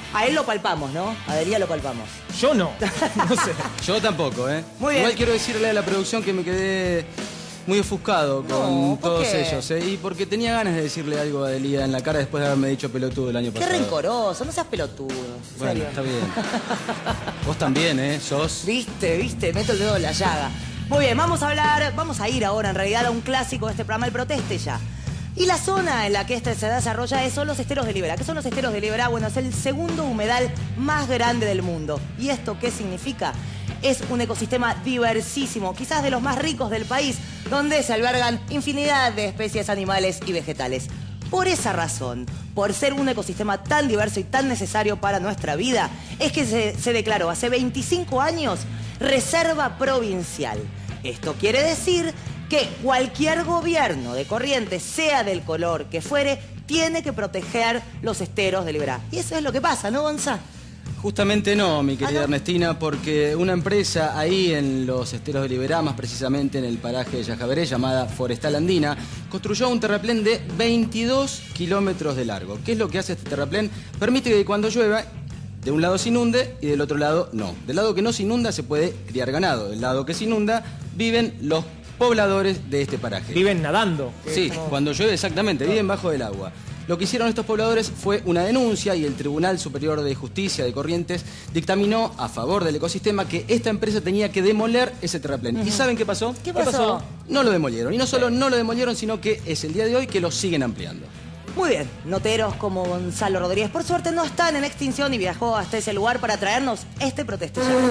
A él lo palpamos, ¿no? A Delia lo palpamos. Yo no. No sé. Yo tampoco, ¿eh? Muy bien. Igual quiero decirle a la producción que me quedé muy ofuscado con ¿por todos qué? ellos, ¿eh? Y porque tenía ganas de decirle algo a Delia en la cara después de haberme dicho pelotudo el año Qué pasado. rencoroso, no seas pelotudo. En Bueno, serio. está bien. Vos también, ¿eh? Sos... Viste, meto el dedo en la llaga. Muy bien, vamos a ir ahora en realidad a un clásico de este programa, el Proteste Ya. Y la zona en la que este se desarrolla son los esteros de Liberá. ¿Qué son los esteros de Liberá? Bueno, es el segundo humedal más grande del mundo. ¿Y esto qué significa? Es un ecosistema diversísimo, quizás de los más ricos del país, donde se albergan infinidad de especies animales y vegetales. Por esa razón, por ser un ecosistema tan diverso y tan necesario para nuestra vida, es que se declaró hace 25 años Reserva Provincial. Esto quiere decir que cualquier gobierno de Corrientes, sea del color que fuere, tiene que proteger los esteros de Liberá. Y eso es lo que pasa, ¿no, Gonzalo? Justamente no, mi querida Ernestina, porque una empresa ahí en los esteros de Liberá, más precisamente en el paraje de Yajaveré, llamada Forestal Andina, construyó un terraplén de 22 kilómetros de largo. ¿Qué es lo que hace este terraplén? Permite que cuando llueva, de un lado se inunde y del otro lado no. Del lado que no se inunda se puede criar ganado, del lado que se inunda viven los pobladores de este paraje. Viven nadando. Sí, cuando llueve exactamente, viven bajo del agua. Lo que hicieron estos pobladores fue una denuncia y el Tribunal Superior de Justicia de Corrientes dictaminó a favor del ecosistema que esta empresa tenía que demoler ese terraplén. ¿Y saben qué pasó? ¿Qué pasó? No lo demolieron. Y no solo no lo demolieron, sino que es el día de hoy que lo siguen ampliando. Muy bien, noteros como Gonzalo Rodríguez, por suerte no están en extinción y viajó hasta ese lugar para traernos este Proteste Ya.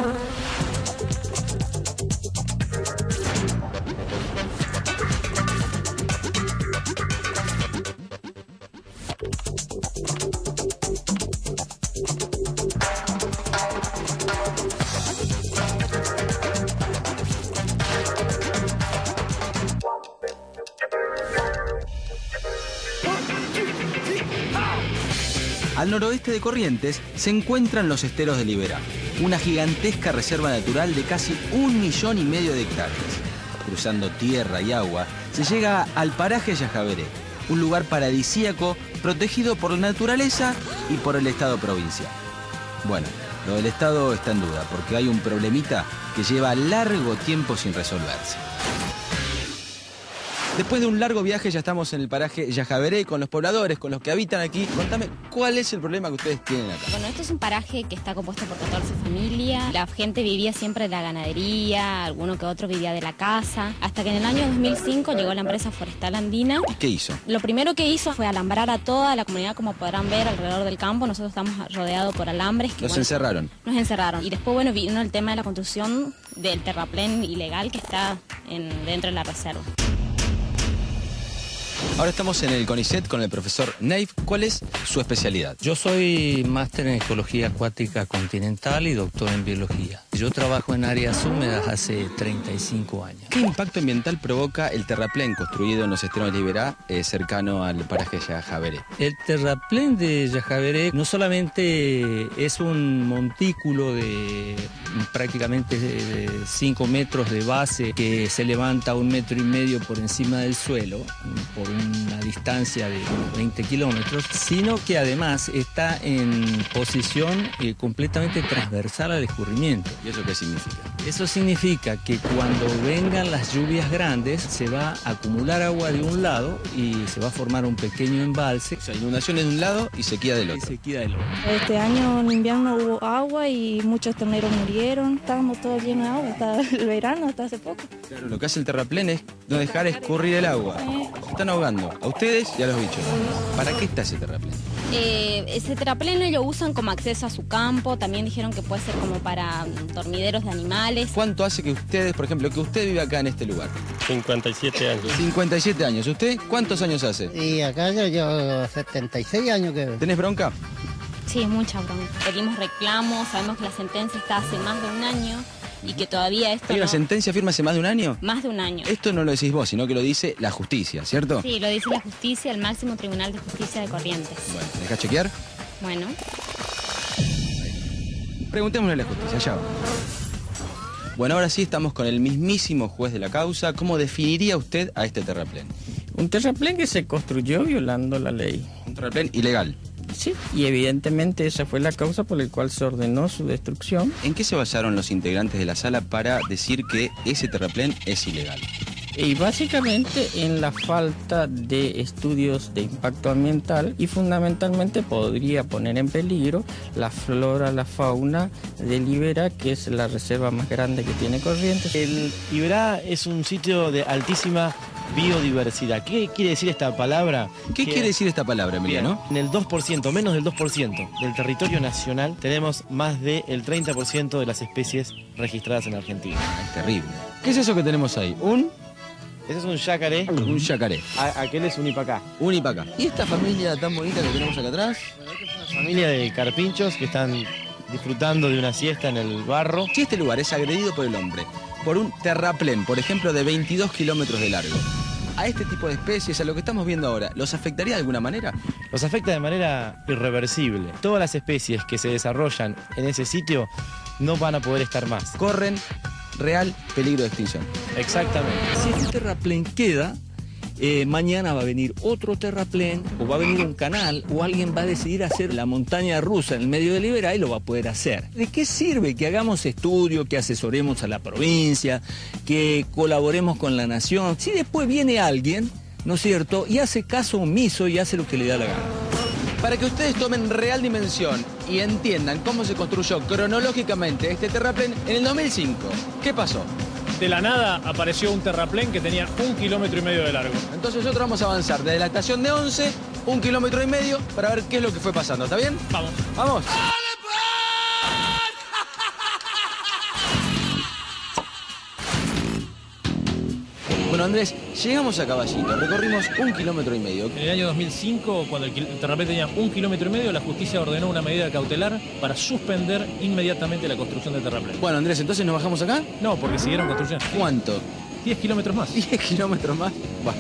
Al noroeste de Corrientes se encuentran los esteros de Liberá, una gigantesca reserva natural de casi 1,5 millones de hectáreas. Cruzando tierra y agua, se llega al paraje Yajaveré, un lugar paradisíaco protegido por la naturaleza y por el Estado provincial. Bueno, lo del Estado está en duda, porque hay un problemita que lleva largo tiempo sin resolverse. Después de un largo viaje ya estamos en el paraje Yajaveré con los pobladores, con los que habitan aquí. Contame, ¿cuál es el problema que ustedes tienen acá? Bueno, esto es un paraje que está compuesto por 14 familias. La gente vivía siempre de la ganadería, alguno que otro vivía de la casa. Hasta que en el año 2005 llegó la empresa Forestal Andina. ¿Y qué hizo? Lo primero que hizo fue alambrar a toda la comunidad, como podrán ver, alrededor del campo. Nosotros estamos rodeados por alambres. Los encerraron. Nos encerraron. Y después, bueno, vino el tema de la construcción del terraplén ilegal que está dentro de la reserva. Ahora estamos en el CONICET con el profesor Neif. ¿Cuál es su especialidad? Yo soy máster en Ecología Acuática Continental y doctor en Biología. Yo trabajo en áreas húmedas hace 35 años. ¿Qué impacto ambiental provoca el terraplén construido en los esteros de Liberá, cercano al paraje Yajaveré? El terraplén de Yajaveré no solamente es un montículo de prácticamente 5 metros de base que se levanta 1,5 metros por encima del suelo, por una distancia de 20 kilómetros, sino que además está en posición completamente transversal al escurrimiento. ¿Y eso qué significa? Eso significa que cuando vengan las lluvias grandes se va a acumular agua de un lado y se va a formar un pequeño embalse. O sea, inundaciones de un lado y sequía del Y otro. sequía del otro. Este año en invierno hubo agua y muchos terneros murieron. Estábamos todos llenos de agua, hasta el verano, hasta hace poco. Claro, lo que hace el terraplén es no dejar escurrir el agua. Se están ahogando a ustedes y a los bichos. ¿Para qué está ese terraplén? Ese terraplén ellos usan como acceso a su campo. También dijeron que puede ser como para dormideros de animales. ¿Cuánto hace que ustedes, por ejemplo, que usted vive acá en este lugar? 57 años. 57 años. ¿Usted cuántos años hace? Y acá yo llevo 76 años que... ¿Tenés bronca? Sí, mucha broma. Pedimos reclamos, sabemos que la sentencia está hace más de un año y que todavía esto ¿Hay una no... sentencia firme hace más de un año? Más de un año. Esto no lo decís vos, sino que lo dice la justicia, ¿cierto? Sí, lo dice la justicia, el máximo tribunal de justicia de Corrientes. Bueno, ¿dejás chequear? Bueno. Preguntémosle a la justicia, ya va. Bueno, ahora sí estamos con el mismísimo juez de la causa. ¿Cómo definiría usted a este terraplén? Un terraplén que se construyó violando la ley. Un terraplén ilegal. Sí, y evidentemente esa fue la causa por la cual se ordenó su destrucción. ¿En qué se basaron los integrantes de la sala para decir que ese terraplén es ilegal? Y básicamente en la falta de estudios de impacto ambiental y fundamentalmente podría poner en peligro la flora, la fauna del Iberá, que es la reserva más grande que tiene Corrientes. El Iberá es un sitio de altísima biodiversidad. ¿Qué quiere decir esta palabra? ¿Qué quiere decir esta palabra, Emiliano? En el 2%, menos del 2% del territorio nacional tenemos más del 30% de las especies registradas en Argentina. Es terrible. ¿Qué es eso que tenemos ahí? Ese es un yacaré. Un yacaré. Aquel es un ipacá. Un ipacá. ¿Y esta familia tan bonita que tenemos acá atrás? Una familia de carpinchos que están disfrutando de una siesta en el barro. Si este lugar es agredido por el hombre, por un terraplén, por ejemplo, de 22 kilómetros de largo, a este tipo de especies, a lo que estamos viendo ahora, ¿los afectaría de alguna manera? Los afecta de manera irreversible. Todas las especies que se desarrollan en ese sitio no van a poder estar más. Corren real peligro de extinción. Exactamente. Si este terraplén queda, mañana va a venir otro terraplén, o va a venir un canal, o alguien va a decidir hacer la montaña rusa en el medio del Iberá y lo va a poder hacer. ¿De qué sirve que hagamos estudio, que asesoremos a la provincia, que colaboremos con la nación, si después viene alguien, ¿no es cierto?, y hace caso omiso y hace lo que le da la gana? Para que ustedes tomen real dimensión y entiendan cómo se construyó cronológicamente este terraplén en el 2005. ¿Qué pasó? De la nada apareció un terraplén que tenía 1,5 kilómetros de largo. Entonces nosotros vamos a avanzar desde la estación de 11, 1,5 kilómetros para ver qué es lo que fue pasando. ¿Está bien? Vamos. ¡Vamos! Bueno, Andrés, llegamos a Caballito, recorrimos 1,5 kilómetros. En el año 2005, cuando el terraplén tenía 1,5 kilómetros, la justicia ordenó una medida cautelar para suspender inmediatamente la construcción del terraplén. Bueno, Andrés, ¿entonces nos bajamos acá? No, porque siguieron construcción. ¿Cuánto? 10 kilómetros más. 10 kilómetros más. Bueno.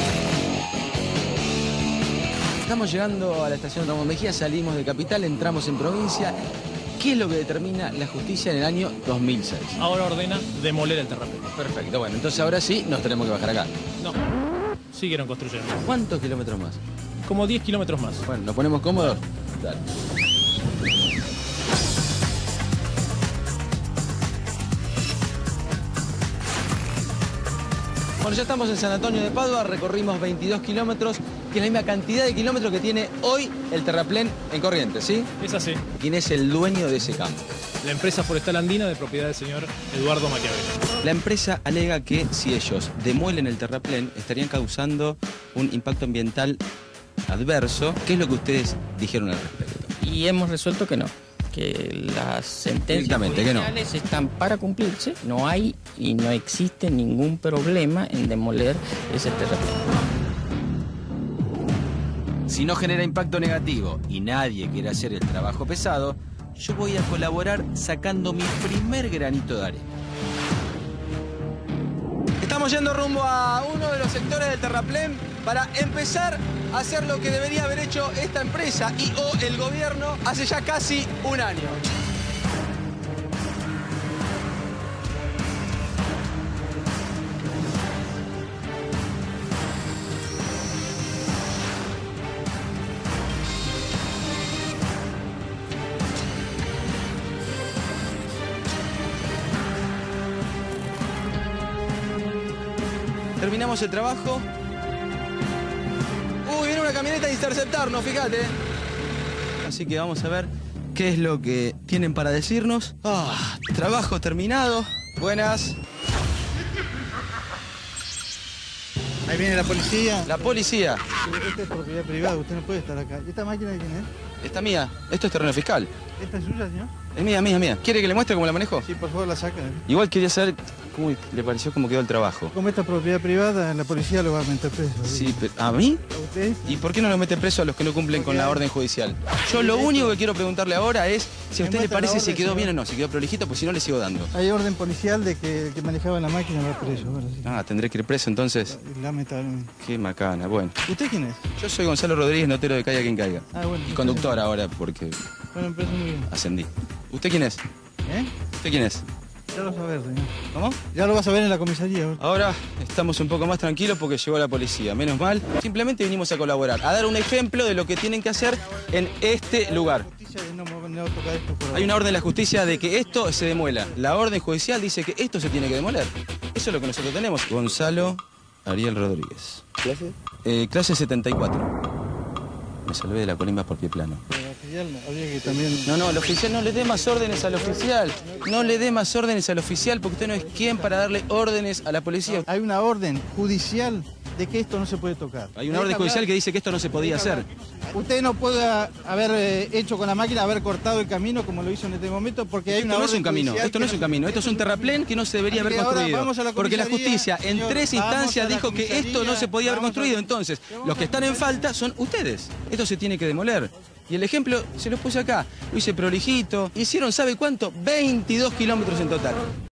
Estamos llegando a la estación Ramón Mejía, salimos de Capital, entramos en provincia. ¿Qué es lo que determina la justicia en el año 2006? Ahora ordena demoler el terraplén. Perfecto, bueno, entonces ahora sí nos tenemos que bajar acá. No, siguieron construyendo. ¿Cuántos kilómetros más? Como 10 kilómetros más. Bueno, ¿nos ponemos cómodos? Dale. Bueno, ya estamos en San Antonio de Padua, recorrimos 22 kilómetros, que es la misma cantidad de kilómetros que tiene hoy el terraplén en Corrientes, ¿sí? Es así. ¿Quién es el dueño de ese campo? La empresa forestal andina de propiedad del señor Eduardo Maquiavelo. La empresa alega que si ellos demuelen el terraplén estarían causando un impacto ambiental adverso. ¿Qué es lo que ustedes dijeron al respecto? Y hemos resuelto que no, que las sentencias judiciales están para cumplirse. No hay y no existe ningún problema en demoler ese terraplén. Si no genera impacto negativo y nadie quiere hacer el trabajo pesado, yo voy a colaborar sacando mi primer granito de arena. Estamos yendo rumbo a uno de los sectores del terraplén para empezar a hacer lo que debería haber hecho esta empresa y o el gobierno hace ya casi un año. Terminamos el trabajo. Viene una camioneta a interceptarnos, fíjate. Así que vamos a ver qué es lo que tienen para decirnos. Trabajo terminado. Buenas. Ahí viene la policía. La policía. Esta es propiedad privada, usted no puede estar acá. ¿Y esta máquina de quién es? Esta mía. Esto es terreno fiscal. ¿Esta es suya, señor? Es mía. ¿Quiere que le muestre cómo la manejo? Sí, por favor, la saca. Igual quería saber cómo le pareció cómo quedó el trabajo. Como esta es propiedad privada, la policía lo va a meter preso. Sí, pero ¿a mí? ¿A usted? ¿Y por qué no lo mete preso a los que no cumplen con la orden judicial? Yo lo único que quiero preguntarle ahora es si a usted le parece si quedó bien o no, si quedó prolijito, pues si no le sigo dando. Hay orden policial de que el que manejaba la máquina va preso. Ahora sí. Tendré que ir preso entonces. Lamentablemente. Qué macana, bueno. ¿Usted quién es? Yo soy Gonzalo Rodríguez, notero de Caiga Quien Caiga. Bueno. Y conductor ahora porque Bueno, me parece muy bien. ascendí. ¿Usted quién es? ¿Eh? ¿Usted quién es? Ya lo vas a ver, señor. ¿Cómo? Ya lo vas a ver en la comisaría. Ahora estamos un poco más tranquilos porque llegó la policía, menos mal. Simplemente vinimos a colaborar, a dar un ejemplo de lo que tienen que hacer en este lugar. Hay una orden de la justicia de que esto se demuela. La orden judicial dice que esto se tiene que demoler. Eso es lo que nosotros tenemos. Gonzalo Ariel Rodríguez. ¿Clase? Clase 74. Me salvé de la colimba por pie plano. No, el oficial no le dé más órdenes al oficial. No le dé más órdenes al oficial porque usted no es quien para darle órdenes a la policía. Hay una orden judicial de que esto no se puede tocar. Hay una orden judicial que dice que esto no se podía hacer. Usted no puede haber hecho con la máquina, haber cortado el camino como lo hizo en este momento, porque hay una orden judicial. Esto no es un camino, esto es un terraplén que no se debería haber construido. Porque la justicia en 3 instancias dijo que esto no se podía haber construido. Entonces, los que están en falta son ustedes. Esto se tiene que demoler. Y el ejemplo se los puse acá. Lo hice prolijito. Hicieron, ¿sabe cuánto? 22 kilómetros en total.